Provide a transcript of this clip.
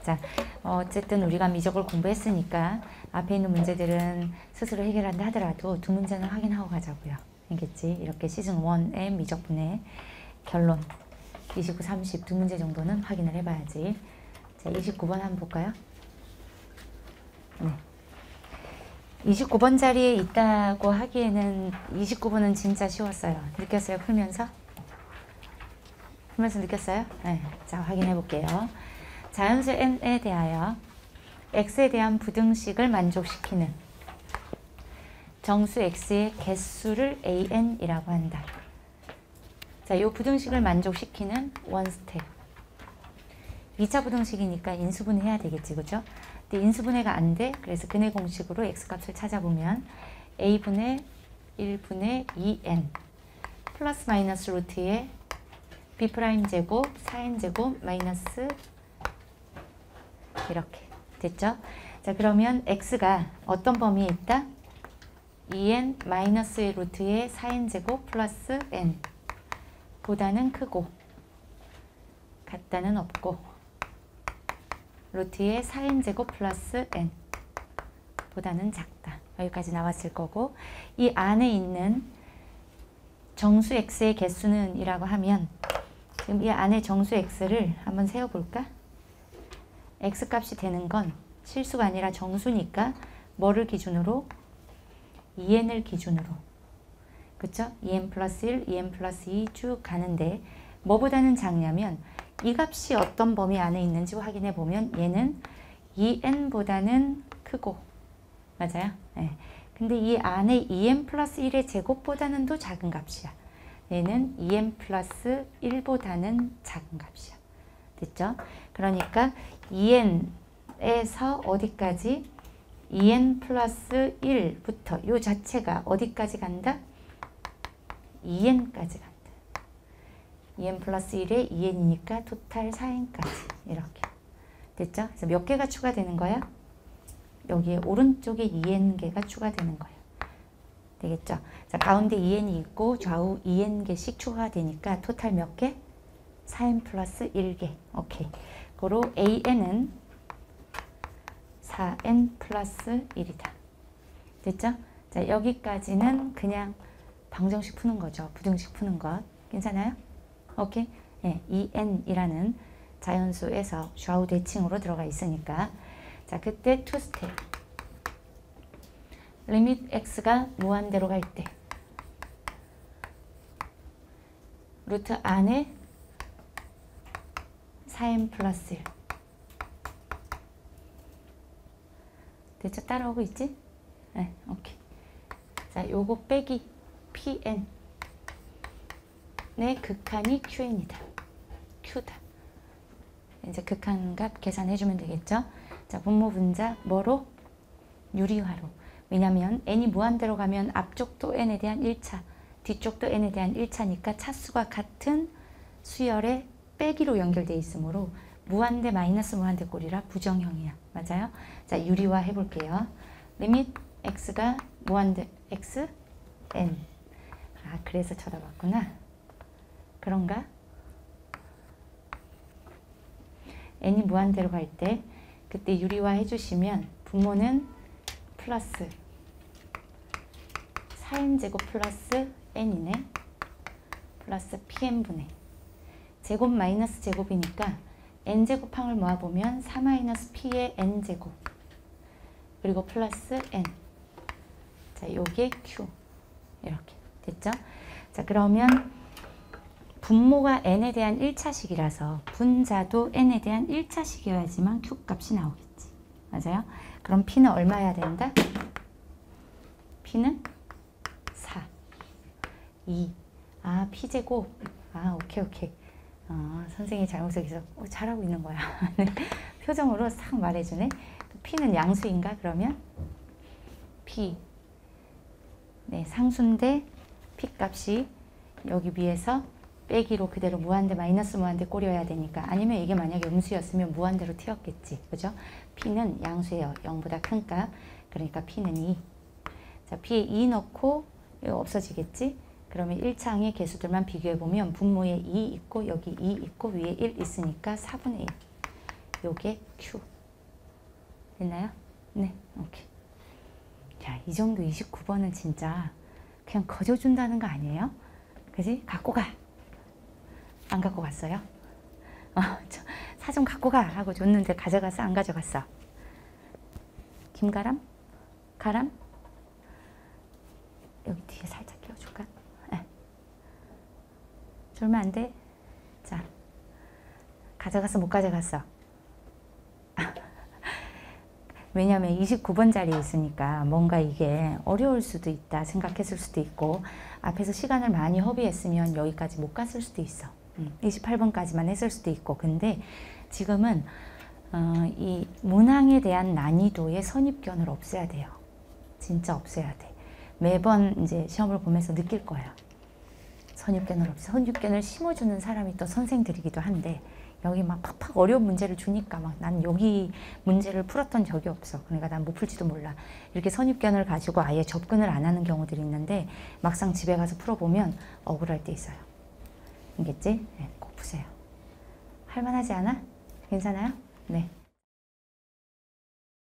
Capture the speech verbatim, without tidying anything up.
자, 어, 어쨌든 우리가 미적을 공부했으니까 앞에 있는 문제들은 스스로 해결한다 하더라도 두 문제는 확인하고 가자고요. 알겠지? 이렇게 시즌 일의 미적분의 결론 이십구, 삼십 두 문제 정도는 확인을 해봐야지. 자, 이십구 번 한번 볼까요? 네. 이십구 번 자리에 있다고 하기에는 이십구 번은 진짜 쉬웠어요. 느꼈어요? 풀면서? 풀면서 느꼈어요? 네. 자, 확인해 볼게요. 자연수 n에 대하여 x에 대한 부등식을 만족시키는 정수 x의 개수를 an이라고 한다. 자, 이 부등식을 만족시키는 원 스텝. 이 차 부등식이니까 인수분해해야 되겠지, 그죠? 근데 인수분해가 안 돼. 그래서 근해 공식으로 x값을 찾아보면 a분의 일분의 이 엔 플러스 마이너스 루트에 b' 제곱 사 엔 제곱 마이너스 이렇게 됐죠? 자, 그러면 x가 어떤 범위에 있다? 이 엔 마이너스 루트에 사 엔 제곱 플러스 n 보다는 크고 같다는 없고 루트에 사 엔 제곱 플러스 n 보다는 작다. 여기까지 나왔을 거고, 이 안에 있는 정수 x의 개수는 이라고 하면 지금 이 안에 정수 x를 한번 세워볼까? x값이 되는 건 실수가 아니라 정수니까 뭐를 기준으로? 이 엔을 기준으로. 그쵸? 이 엔 플러스 일, 이 엔 플러스 이 쭉 가는데 뭐보다는 작냐면 이 값이 어떤 범위 안에 있는지 확인해 보면 얘는 이 엔보다는 크고, 맞아요? 네. 근데 이 안에 이 엔 플러스 일의 제곱보다는 더 작은 값이야. 얘는 이 엔 플러스 일보다는 작은 값이야. 됐죠? 그러니까 이 엔에서 어디까지? 이 엔 플러스 일부터 요 자체가 어디까지 간다? 이 엔까지 간다. 이 엔 플러스 일에 이 엔이니까 토탈 사 엔까지 이렇게. 됐죠? 그래서 몇 개가 추가되는 거야? 여기에 오른쪽에 이 엔 개가 추가되는 거예요. 되겠죠? 자, 가운데 이 엔이 있고 좌우 이 엔 개씩 추가되니까 토탈 몇 개? 사 엔 플러스 일 개. 오케이. 그로 에이엔은 사 엔 플러스 일이다. 됐죠? 자, 여기까지는 그냥 방정식 푸는 거죠. 부등식 푸는 것. 괜찮아요? 오케이? 예, 이 엔이라는 자연수에서 좌우 대칭으로 들어가 있으니까. 자, 그때 투 스텝. 리밋 x가 무한대로 갈 때 루트 안에 사 엔 플러스 일. 됐죠? 따라오고 있지? 네, 오케이. 자, 요거 빼기 피엔의 극한이 큐엔이다. Q다. 이제 극한값 계산해주면 되겠죠? 자, 분모 분자 뭐로? 유리화로. 왜냐면 n이 무한대로 가면 앞쪽도 n에 대한 일 차, 뒤쪽도 n에 대한 일 차니까 차수가 같은 수열의 빼기로 연결되어 있으므로 무한대 마이너스 무한대 꼴이라 부정형이야. 맞아요? 자, 유리화 해볼게요. 리밋 x가 무한대 x, n. 아, 그래서 쳐다봤구나. 그런가? n이 무한대로 갈 때 그때 유리화 해주시면 분모는 플러스 사 엔 제곱 플러스 n이네. 플러스 pn분의 제곱 마이너스 제곱이니까 n제곱항을 모아보면 사 마이너스 p의 n제곱 그리고 플러스 n. 자, 요게 q. 이렇게 됐죠? 자, 그러면 분모가 n에 대한 일 차식이라서 분자도 n에 대한 일 차식이어야지만 q 값이 나오겠지. 맞아요? 그럼 p는 얼마여야 된다? p는 사, 이. 아, p제곱. 아, 오케이, 오케이. 어, 선생님이 잘못해서 어, 잘하고 있는 거야. 표정으로 싹 말해주네. p는 양수인가 그러면? p. 네, 상수인데 p 값이 여기 위에서 빼기로 그대로 무한대 마이너스 무한대 꼴이어야 되니까, 아니면 이게 만약에 음수였으면 무한대로 튀었겠지. 그죠? p는 양수예요. 영보다 큰 값. 그러니까 p는 이. 자, p에 이 넣고 이거 없어지겠지? 그러면 일 차항의 개수들만 비교해보면 분모에 이 있고 여기 이 있고 위에 일 있으니까 사분의 일. 요게 Q. 됐나요? 네, 오케이. 자, 이 정도 이십구 번은 진짜 그냥 거저준다는 거 아니에요? 그지? 갖고 가. 안 갖고 갔어요? 어, 사 좀 갖고 가 하고 줬는데 가져갔어? 안 가져갔어? 김가람? 가람? 여기 뒤에 살짝 끼워줄까? 네. 줄면 안 돼? 자, 가져갔어? 못 가져갔어? 왜냐하면 이십구 번짜리 있으니까 뭔가 이게 어려울 수도 있다 생각했을 수도 있고, 앞에서 시간을 많이 허비했으면 여기까지 못 갔을 수도 있어. 이십팔 번까지만 했을 수도 있고. 근데 지금은 어, 이 문항에 대한 난이도의 선입견을 없애야 돼요. 진짜 없애야 돼. 매번 이제 시험을 보면서 느낄 거야. 선입견을 없애. 선입견을 심어주는 사람이 또 선생들이기도 한데, 여기 막 팍팍 어려운 문제를 주니까 막 난 여기 문제를 풀었던 적이 없어. 그러니까 난 못 풀지도 몰라. 이렇게 선입견을 가지고 아예 접근을 안 하는 경우들이 있는데, 막상 집에 가서 풀어보면 억울할 때 있어요. 알겠지? 네, 꼭 푸세요. 할만하지 않아? 괜찮아요? 네.